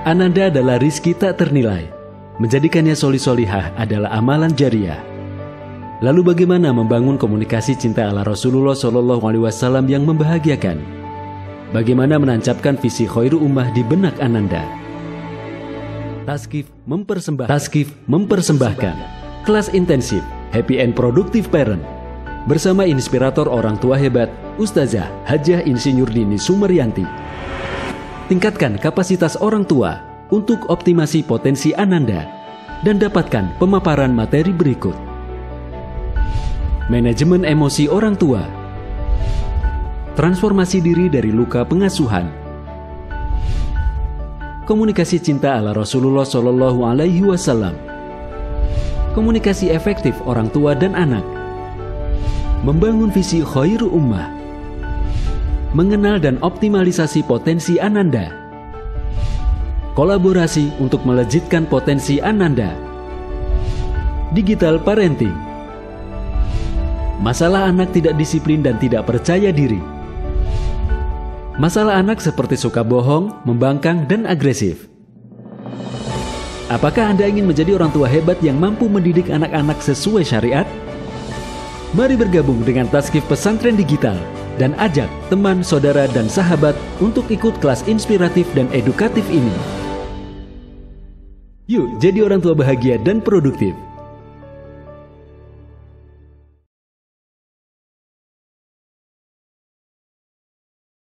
Ananda adalah rizki tak ternilai. Menjadikannya solih-solihah adalah amalan jariah. Lalu bagaimana membangun komunikasi cinta ala Rasulullah SAW yang membahagiakan? Bagaimana menancapkan visi khairu ummah di benak Ananda? Taskif mempersembahkan kelas intensif Happy and Productive Parent bersama inspirator orang tua hebat Ustazah Hajah Insinyur Dini Sumeryanti. Tingkatkan kapasitas orang tua untuk optimasi potensi Ananda dan dapatkan pemaparan materi berikut. Manajemen emosi orang tua, transformasi diri dari luka pengasuhan, komunikasi cinta ala Rasulullah SAW, komunikasi efektif orang tua dan anak, membangun visi khairu ummah, mengenal dan optimalisasi potensi Ananda, kolaborasi untuk melejitkan potensi Ananda, digital parenting, masalah anak tidak disiplin dan tidak percaya diri, masalah anak seperti suka bohong, membangkang, dan agresif. Apakah Anda ingin menjadi orang tua hebat yang mampu mendidik anak-anak sesuai syariat? Mari bergabung dengan Taskif Pesantren Digital dan ajak teman, saudara, dan sahabat untuk ikut kelas inspiratif dan edukatif ini. Yuk jadi orang tua bahagia dan produktif.